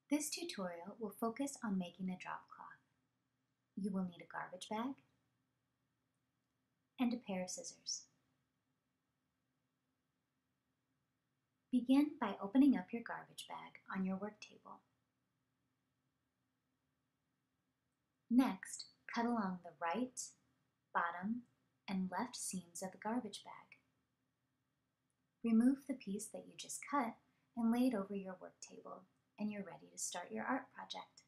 This tutorial will focus on making a drop cloth. You will need a garbage bag and a pair of scissors. Begin by opening up your garbage bag on your work table. Next, cut along the right, bottom, and left seams of the garbage bag. Remove the piece that you just cut and lay it over your work table, and you're ready to start your art project.